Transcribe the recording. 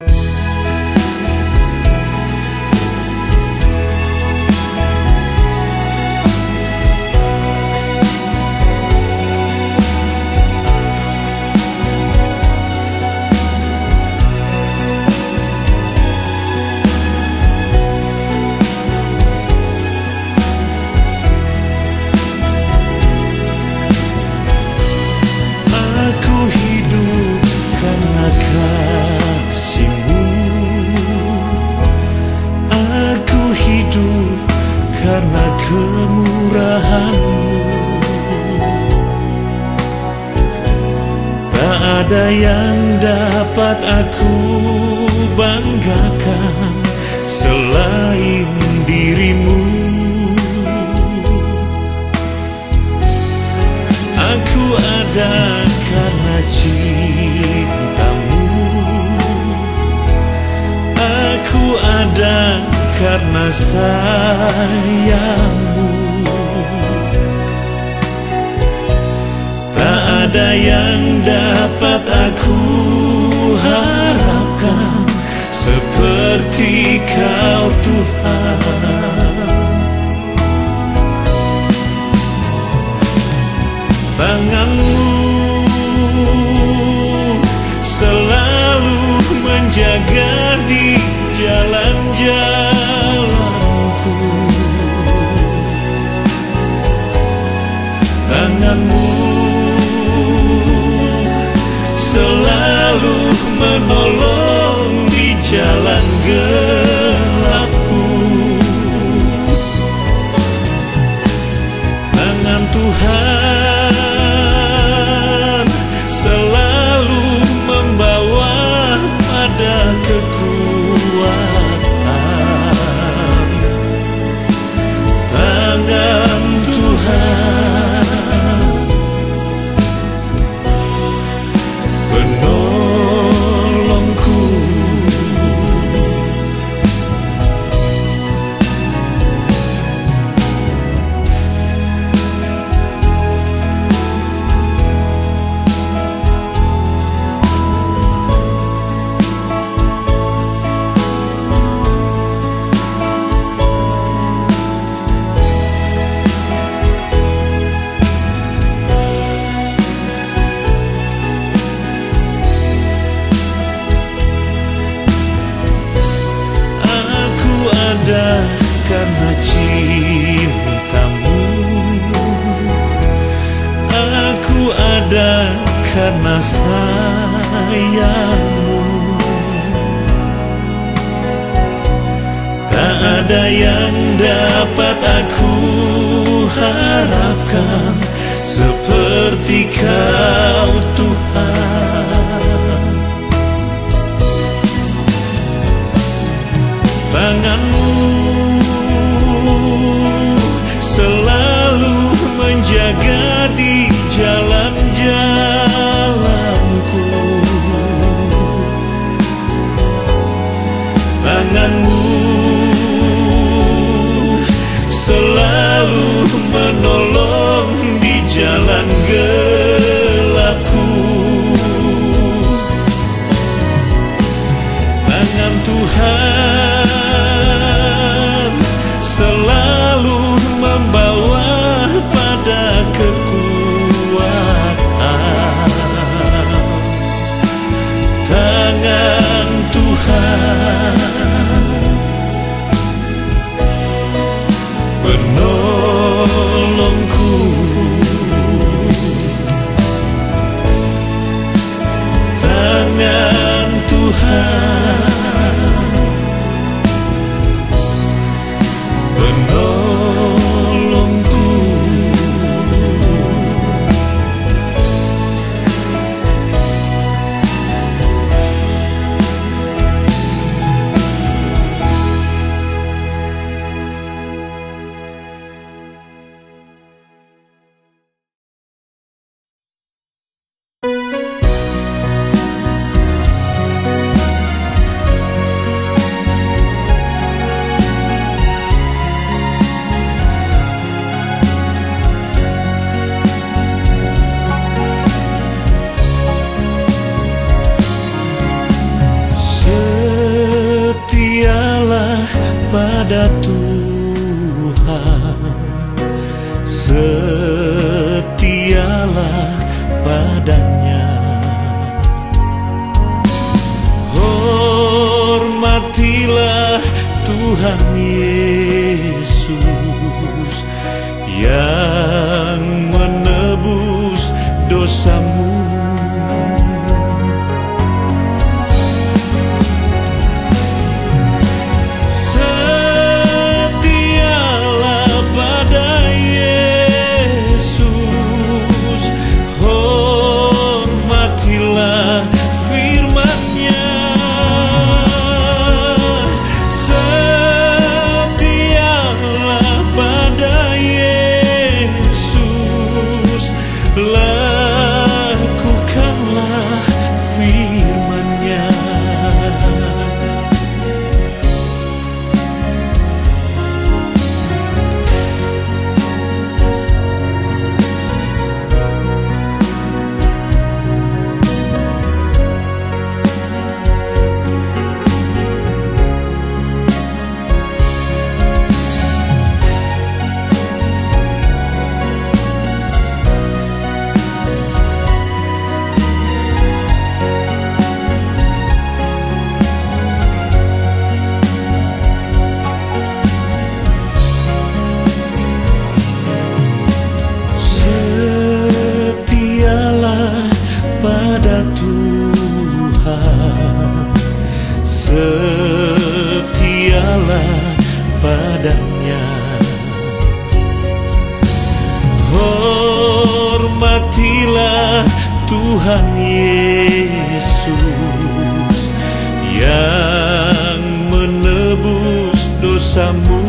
Ada yang dapat aku banggakan selain dirimu. Aku ada karena cintamu. Aku ada karena sayangmu. Tak ada yang dapat aku harapkan seperti Kau, Tuhan. Tangan-Mu selalu menjaga di jalan-jalanku. Tangan-Mu selalu menolong di jalan gelapku. Tangan Tuhan selalu membawa pada kekuatan. Tangan Tuhan penolongku. Ada karena cintamu. Aku ada karena sayangmu. Tak ada yang dapat aku harapkan seperti Kau, Tuhan. Tangan-Mu selalu menjaga di jalan-jalanku. Tangan-Mu selalu menolong di jalan gelapku. Tangan Tuhan selalu membawa pada kekuatan. Tangan Tuhan penolongku. Tangan Tuhan penolongku. pada Tuhan, setialah padanya. Hormatilah Tuhan Yesus yang menebus dosamu. Setialah pada Yesus, hormatilah firman-Nya. Setialah pada Yesus, lakukanlah firman-Nya. Setialah pada Tuhan, setialah padanya. Hormatilah Tuhan Yesus yang menebus dosamu.